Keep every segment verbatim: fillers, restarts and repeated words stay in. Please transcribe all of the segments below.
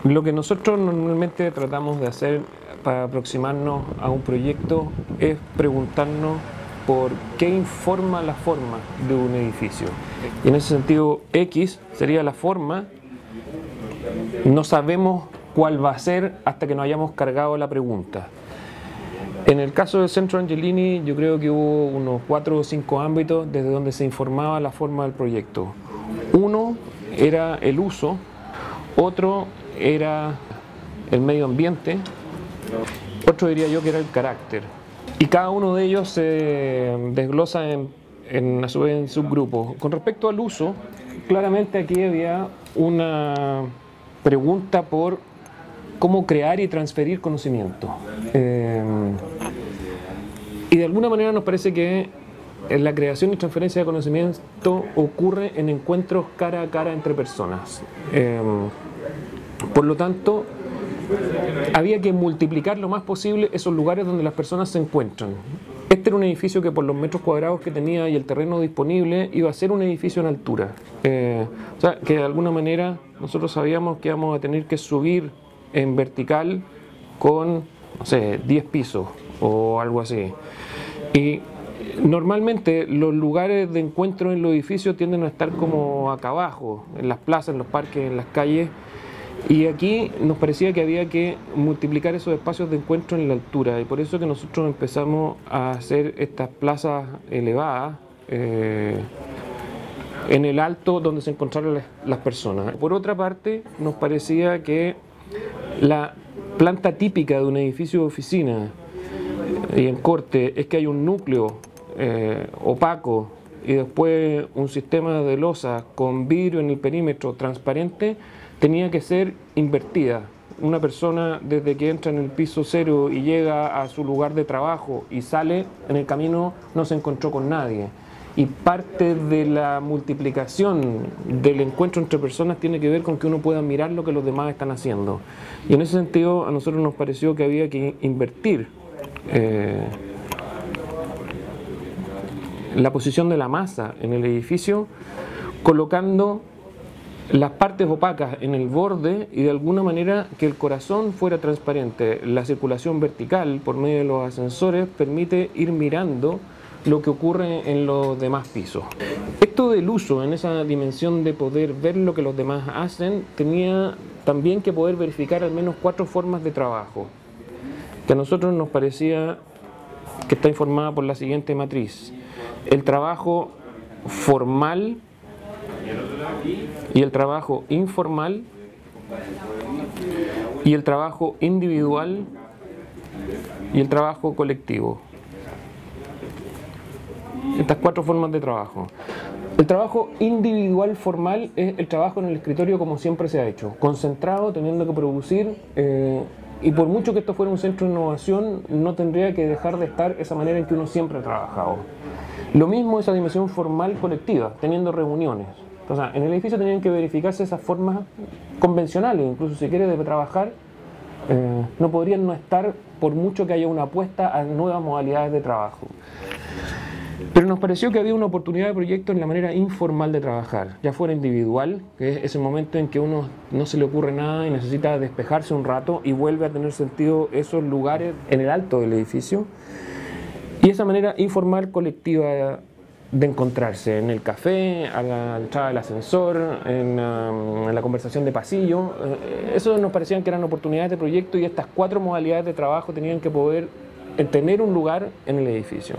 Lo que nosotros normalmente tratamos de hacer para aproximarnos a un proyecto es preguntarnos por qué informa la forma de un edificio. Y en ese sentido, X sería la forma, no sabemos cuál va a ser hasta que nos hayamos cargado la pregunta. En el caso del Centro Angelini, yo creo que hubo unos cuatro o cinco ámbitos desde donde se informaba la forma del proyecto. Uno era el uso, otro era el medio ambiente, otro diría yo que era el carácter. Y cada uno de ellos se desglosa en, en, a su vez en subgrupos. Con respecto al uso, claramente aquí había una pregunta por cómo crear y transferir conocimiento. Eh, y de alguna manera nos parece que la creación y transferencia de conocimiento ocurre en encuentros cara a cara entre personas. Eh, por lo tanto, había que multiplicar lo más posible esos lugares donde las personas se encuentran. Este era un edificio que por los metros cuadrados que tenía y el terreno disponible iba a ser un edificio en altura. Eh, o sea, que de alguna manera nosotros sabíamos que íbamos a tener que subir en vertical con, no sé, diez pisos o algo así. Y normalmente los lugares de encuentro en los edificios tienden a estar como acá abajo, en las plazas, en los parques, en las calles. Y aquí nos parecía que había que multiplicar esos espacios de encuentro en la altura, y por eso que nosotros empezamos a hacer estas plazas elevadas eh, en el alto donde se encontraron las, las personas. Por otra parte, nos parecía que la planta típica de un edificio de oficina y en corte es que hay un núcleo eh, opaco y después un sistema de losa con vidrio en el perímetro transparente. Tenía que ser invertida. Una persona desde que entra en el piso cero y llega a su lugar de trabajo y sale, en el camino no se encontró con nadie. Y parte de la multiplicación del encuentro entre personas tiene que ver con que uno pueda mirar lo que los demás están haciendo. Y en ese sentido a nosotros nos pareció que había que invertir eh, la posición de la masa en el edificio, colocando las partes opacas en el borde y de alguna manera que el corazón fuera transparente. La circulación vertical por medio de los ascensores permite ir mirando lo que ocurre en los demás pisos. Esto del uso en esa dimensión de poder ver lo que los demás hacen tenía también que poder verificar al menos cuatro formas de trabajo, que a nosotros nos parecía que está informada por la siguiente matriz: el trabajo formal y el trabajo informal y el trabajo individual y el trabajo colectivo. Estas cuatro formas de trabajo. El trabajo individual formal es el trabajo en el escritorio como siempre se ha hecho, concentrado, teniendo que producir, eh, y por mucho que esto fuera un centro de innovación, no tendría que dejar de estar esa manera en que uno siempre ha trabajado. Lo mismo esa dimensión formal colectiva, teniendo reuniones. O sea, en el edificio tenían que verificarse esas formas convencionales, incluso si quiere de trabajar, eh, no podrían no estar por mucho que haya una apuesta a nuevas modalidades de trabajo. Pero nos pareció que había una oportunidad de proyecto en la manera informal de trabajar, ya fuera individual, que es ese momento en que uno no se le ocurre nada y necesita despejarse un rato y vuelve a tener sentido esos lugares en el alto del edificio, y esa manera informal colectiva de encontrarse en el café, a la entrada del ascensor, en, um, en la conversación de pasillo. Eh, eso nos parecían que eran oportunidades de proyecto, y estas cuatro modalidades de trabajo tenían que poder tener un lugar en el edificio.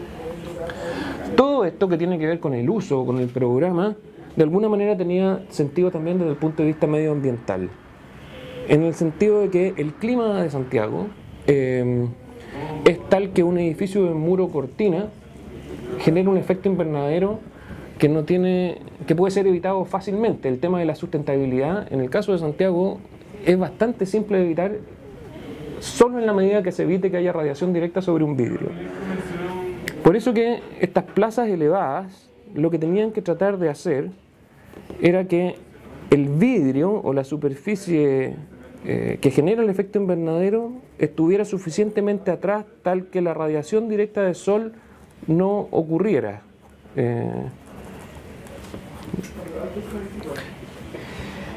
Todo esto que tiene que ver con el uso, con el programa, de alguna manera tenía sentido también desde el punto de vista medioambiental, en el sentido de que el clima de Santiago eh, es tal que un edificio de muro cortina genera un efecto invernadero que no tiene, que puede ser evitado fácilmente. El tema de la sustentabilidad, en el caso de Santiago, es bastante simple de evitar, solo en la medida que se evite que haya radiación directa sobre un vidrio. Por eso que estas plazas elevadas, lo que tenían que tratar de hacer era que el vidrio o la superficie eh, que genera el efecto invernadero estuviera suficientemente atrás, tal que la radiación directa del sol no ocurriera. Eh,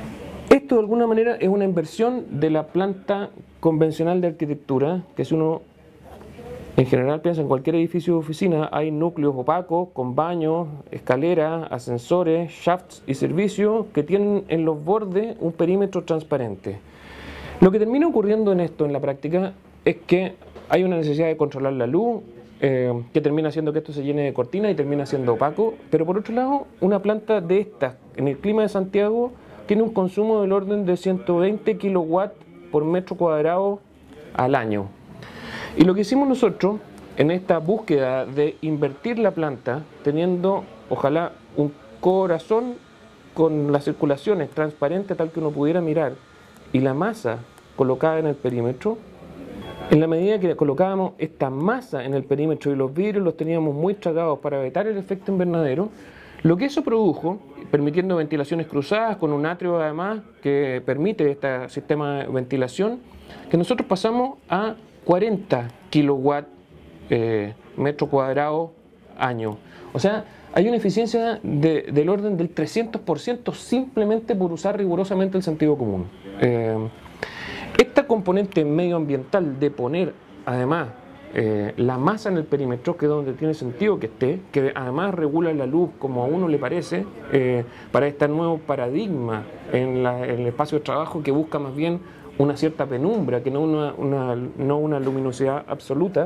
Esto de alguna manera es una inversión de la planta convencional de arquitectura, que si uno en general piensa en cualquier edificio de oficina, hay núcleos opacos con baños, escaleras, ascensores, shafts y servicios que tienen en los bordes un perímetro transparente. Lo que termina ocurriendo en esto en la práctica es que hay una necesidad de controlar la luz, eh, que termina haciendo que esto se llene de cortina y termina siendo opaco, pero por otro lado, una planta de estas en el clima de Santiago tiene un consumo del orden de ciento veinte kilowatts por metro cuadrado al año. Y lo que hicimos nosotros en esta búsqueda de invertir la planta, teniendo ojalá un corazón con las circulaciones transparentes tal que uno pudiera mirar y la masa colocada en el perímetro, en la medida que colocábamos esta masa en el perímetro y los vidrios los teníamos muy tragados para evitar el efecto invernadero, lo que eso produjo, permitiendo ventilaciones cruzadas con un atrio además que permite este sistema de ventilación, que nosotros pasamos a cuarenta kilowatts eh, metro cuadrado año. O sea, hay una eficiencia de, del orden del trescientos por ciento simplemente por usar rigurosamente el sentido común. Eh, esta componente medioambiental de poner además eh, la masa en el perímetro, que es donde tiene sentido que esté, que además regula la luz como a uno le parece, eh, para este nuevo paradigma en, la, en el espacio de trabajo que busca más bien una cierta penumbra, que no una, una, no una luminosidad absoluta,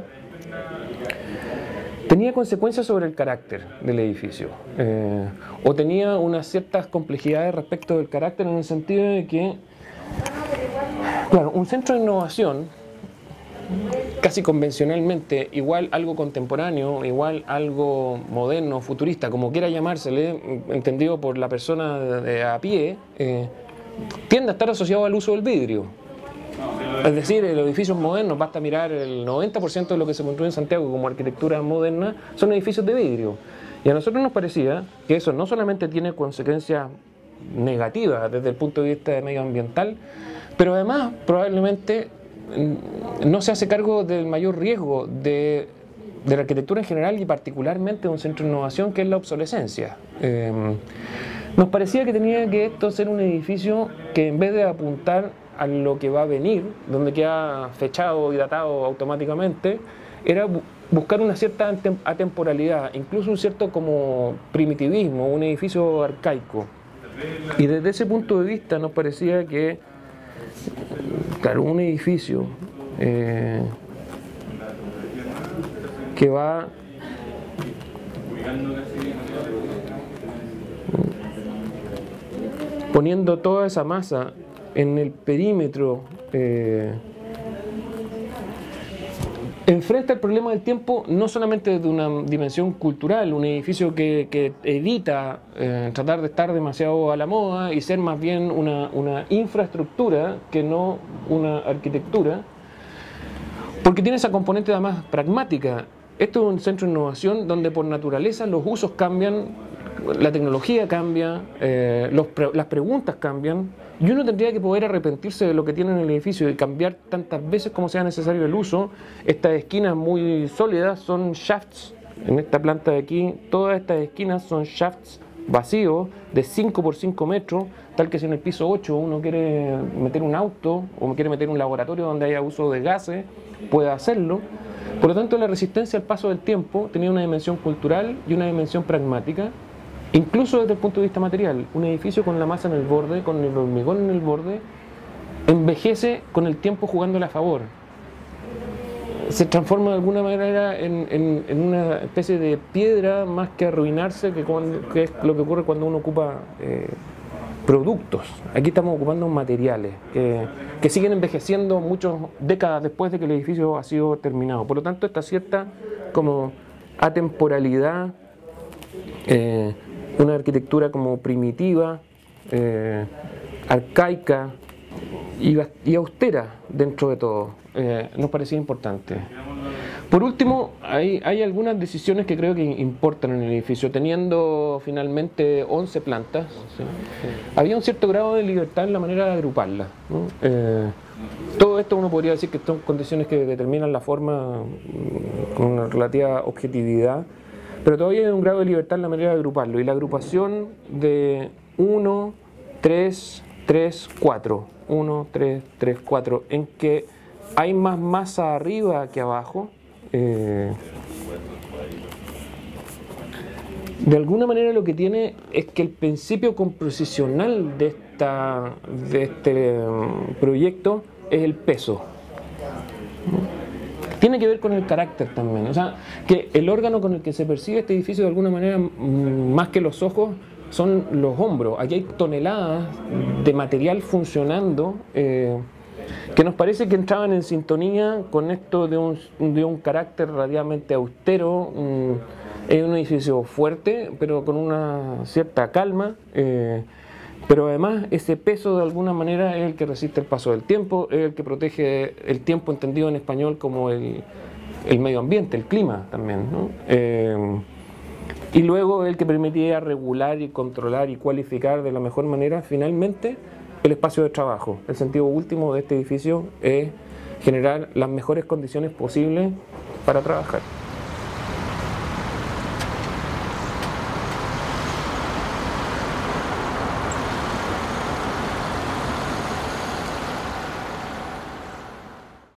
tenía consecuencias sobre el carácter del edificio, eh, o tenía unas ciertas complejidades respecto del carácter en el sentido de que, claro, un centro de innovación, casi convencionalmente, igual algo contemporáneo, igual algo moderno, futurista, como quiera llamársele, entendido por la persona de, de a pie, eh, tiende a estar asociado al uso del vidrio. Es decir, en los edificios modernos, basta mirar el noventa por ciento de lo que se construye en Santiago como arquitectura moderna, son edificios de vidrio. Y a nosotros nos parecía que eso no solamente tiene consecuencias negativas desde el punto de vista medioambiental, pero además probablemente no se hace cargo del mayor riesgo de, de la arquitectura en general y particularmente de un centro de innovación, que es la obsolescencia. Eh, nos parecía que tenía que esto ser un edificio que, en vez de apuntar a lo que va a venir, donde queda fechado y datado automáticamente, era bu buscar una cierta atemporalidad, incluso un cierto como primitivismo, un edificio arcaico. Y desde ese punto de vista nos parecía que, claro, un edificio eh, que va poniendo toda esa masa en el perímetro, eh, enfrenta el problema del tiempo no solamente desde una dimensión cultural, un edificio que, que evita eh, tratar de estar demasiado a la moda y ser más bien una, una infraestructura que no una arquitectura, porque tiene esa componente además pragmática. Esto es un centro de innovación donde por naturaleza los usos cambian, la tecnología cambia, eh, los pre las preguntas cambian, y uno tendría que poder arrepentirse de lo que tiene en el edificio y cambiar tantas veces como sea necesario el uso. Estas esquinas muy sólidas son shafts. En esta planta de aquí, todas estas esquinas son shafts vacíos de cinco por cinco metros, tal que si en el piso ocho uno quiere meter un auto o quiere meter un laboratorio donde haya uso de gases, puede hacerlo. Por lo tanto, la resistencia al paso del tiempo tenía una dimensión cultural y una dimensión pragmática. Incluso desde el punto de vista material, un edificio con la masa en el borde, con el hormigón en el borde, envejece con el tiempo jugándole a favor. Se transforma de alguna manera en, en, en una especie de piedra más que arruinarse, que, con, que es lo que ocurre cuando uno ocupa eh, productos. Aquí estamos ocupando materiales que, que siguen envejeciendo muchas décadas después de que el edificio ha sido terminado. Por lo tanto, esta cierta como atemporalidad, eh, una arquitectura como primitiva, eh, arcaica y, y austera dentro de todo, eh, nos parecía importante. Por último, hay, hay algunas decisiones que creo que importan en el edificio. Teniendo finalmente once plantas, ¿sí? Había un cierto grado de libertad en la manera de agruparlas, ¿no? Eh, todo esto uno podría decir que son condiciones que determinan la forma con una relativa objetividad, pero todavía hay un grado de libertad en la manera de agruparlo, y la agrupación de uno, tres, tres, cuatro. uno, tres, tres, cuatro. En que hay más masa arriba que abajo. Eh, de alguna manera lo que tiene es que el principio composicional de, esta, de este um, proyecto es el peso. Tiene que ver con el carácter también, o sea, que el órgano con el que se percibe este edificio de alguna manera, más que los ojos, son los hombros. Aquí hay toneladas de material funcionando eh, que nos parece que entraban en sintonía con esto de un, de un carácter radialmente austero. Un, es un edificio fuerte, pero con una cierta calma. Eh, Pero además ese peso de alguna manera es el que resiste el paso del tiempo, es el que protege el tiempo entendido en español como el, el medio ambiente, el clima también, ¿no? Eh, y luego el que permitía regular y controlar y cualificar de la mejor manera finalmente el espacio de trabajo. El sentido último de este edificio es generar las mejores condiciones posibles para trabajar.